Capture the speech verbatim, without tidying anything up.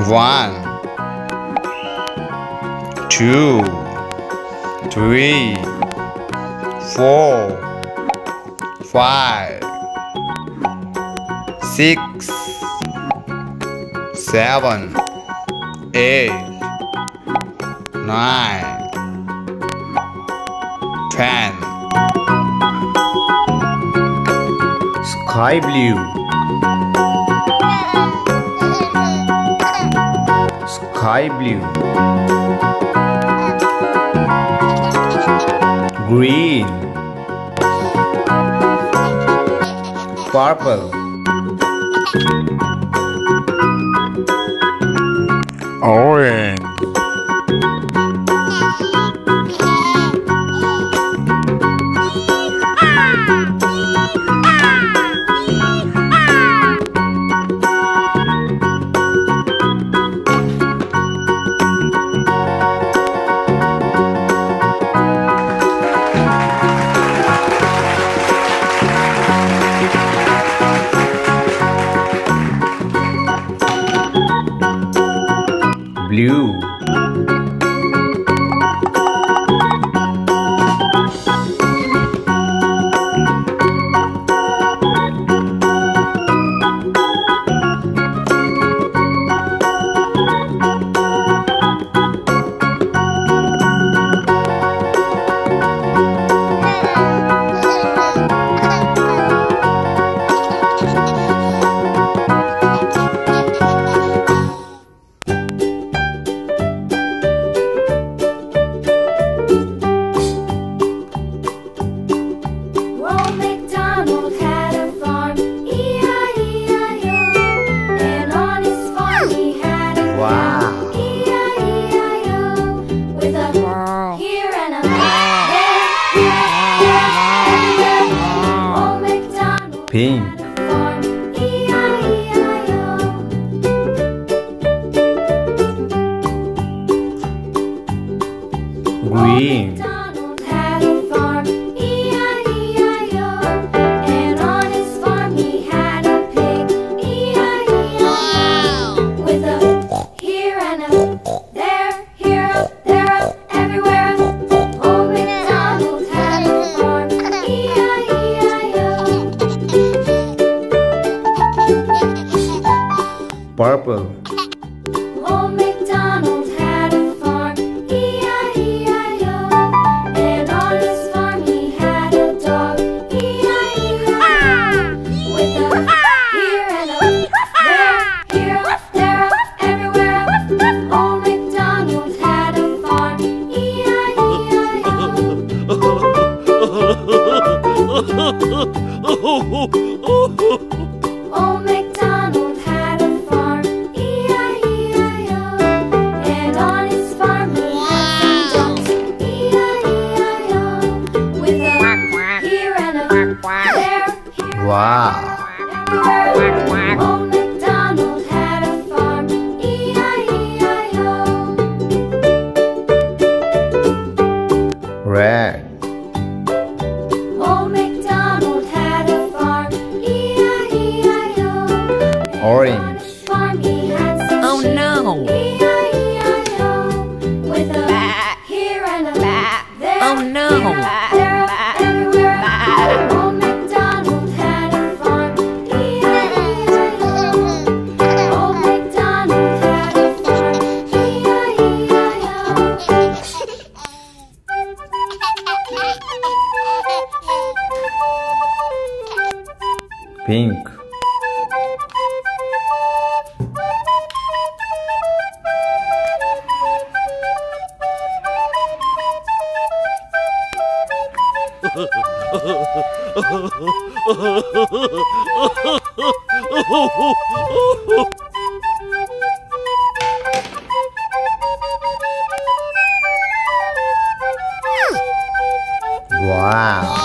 One, two, three, four, five, six, seven, eight, nine, ten. Sky blue, sky blue, green, purple, orange, blue, pink, green, purple, Old MacDonald had a farm, E I E I O. And on his farm he had a dog, E I E I O. With a here and a there, here, there, everywhere. Old MacDonald had a farm, E I E I O. Old MacDonald had a farm, E I E I O. And on his farm he had some ducks, E I E I O. With a here and a there, here, wow, everywhere. Old MacDonald had a farm, E I E I O. red, Old MacDonald had a farm, E I E I O. orange, On his farm he had some Oh sheep, no! E I E I O. With a here and a there, Oh no! here, there, everywhere. Old MacDonald had a farm, E I E I O. Old MacDonald had a farm, E I E I O. pink, wow.